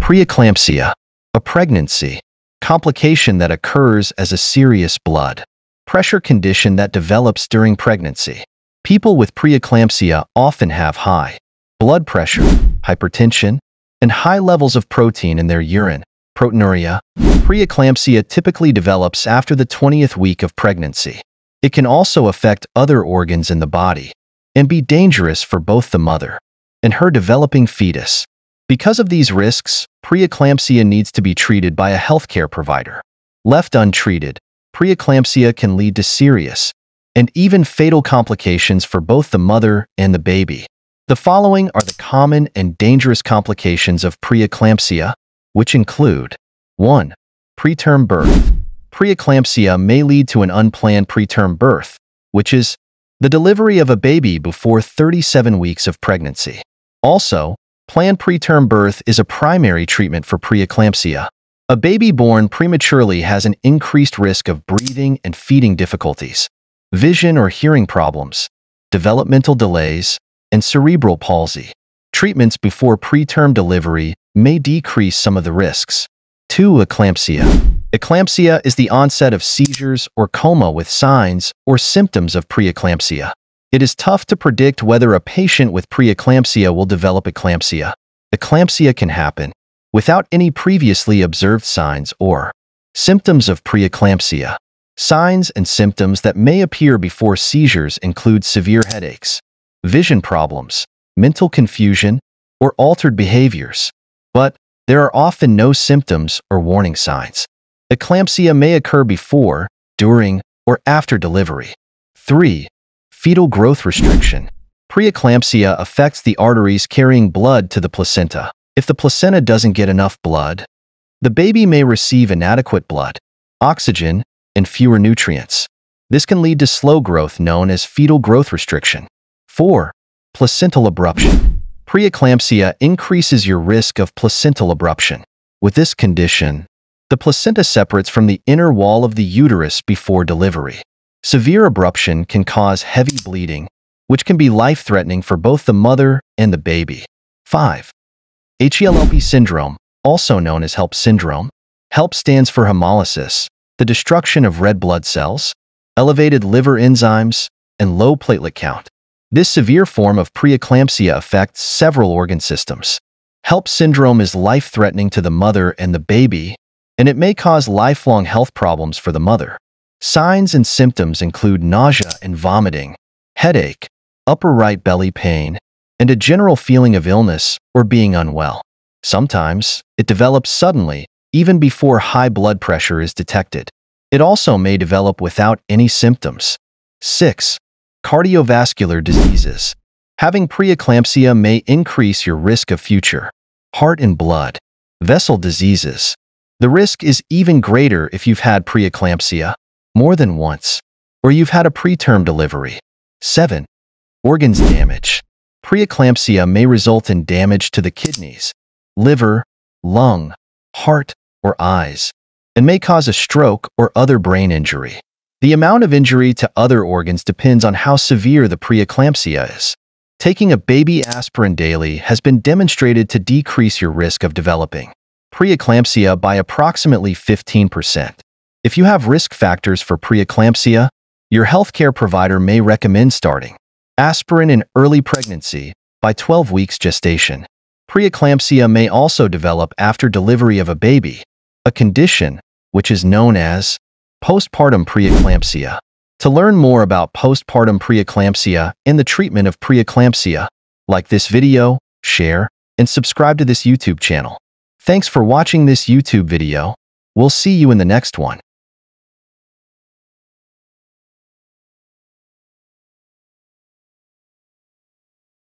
Preeclampsia, a pregnancy complication that occurs as a serious blood pressure condition that develops during pregnancy. People with preeclampsia often have high blood pressure, hypertension, and high levels of protein in their urine, proteinuria. Preeclampsia typically develops after the 20th week of pregnancy. It can also affect other organs in the body and be dangerous for both the mother and her developing fetus. Because of these risks, preeclampsia needs to be treated by a healthcare provider. Left untreated, preeclampsia can lead to serious and even fatal complications for both the mother and the baby. The following are the common and dangerous complications of preeclampsia, which include 1. Preterm birth. Preeclampsia may lead to an unplanned preterm birth, which is the delivery of a baby before 37 weeks of pregnancy. Also, planned preterm birth is a primary treatment for preeclampsia. A baby born prematurely has an increased risk of breathing and feeding difficulties, vision or hearing problems, developmental delays, and cerebral palsy. Treatments before preterm delivery may decrease some of the risks. 2. Eclampsia. Eclampsia is the onset of seizures or coma with signs or symptoms of preeclampsia. It is tough to predict whether a patient with preeclampsia will develop eclampsia. Eclampsia can happen without any previously observed signs or symptoms of preeclampsia. Signs and symptoms that may appear before seizures include severe headaches, vision problems, mental confusion, or altered behaviors. But there are often no symptoms or warning signs. Eclampsia may occur before, during, or after delivery. 3. Fetal growth restriction. Preeclampsia affects the arteries carrying blood to the placenta. If the placenta doesn't get enough blood, the baby may receive inadequate blood, oxygen, and fewer nutrients. This can lead to slow growth known as fetal growth restriction. 4. Placental abruption. Preeclampsia increases your risk of placental abruption. With this condition, the placenta separates from the inner wall of the uterus before delivery. Severe abruption can cause heavy bleeding, which can be life-threatening for both the mother and the baby. 5. HELP syndrome, also known as HELP syndrome. HELP stands for hemolysis, the destruction of red blood cells, elevated liver enzymes, and low platelet count. This severe form of preeclampsia affects several organ systems. HELP syndrome is life-threatening to the mother and the baby, and it may cause lifelong health problems for the mother. Signs and symptoms include nausea and vomiting, headache, upper right belly pain, and a general feeling of illness or being unwell. Sometimes, it develops suddenly, even before high blood pressure is detected. It also may develop without any symptoms. 6. Cardiovascular diseases. Having preeclampsia may increase your risk of future heart and blood vessel diseases. The risk is even greater if you've had preeclampsia more than once, or you've had a preterm delivery. 7. Organs damage. Preeclampsia may result in damage to the kidneys, liver, lung, heart, or eyes, and may cause a stroke or other brain injury. The amount of injury to other organs depends on how severe the preeclampsia is. Taking a baby aspirin daily has been demonstrated to decrease your risk of developing preeclampsia by approximately 15%. If you have risk factors for preeclampsia, your healthcare provider may recommend starting aspirin in early pregnancy by 12 weeks gestation. Preeclampsia may also develop after delivery of a baby, a condition which is known as postpartum preeclampsia. To learn more about postpartum preeclampsia and the treatment of preeclampsia, like this video, share, and subscribe to this YouTube channel. Thanks for watching this YouTube video. We'll see you in the next one.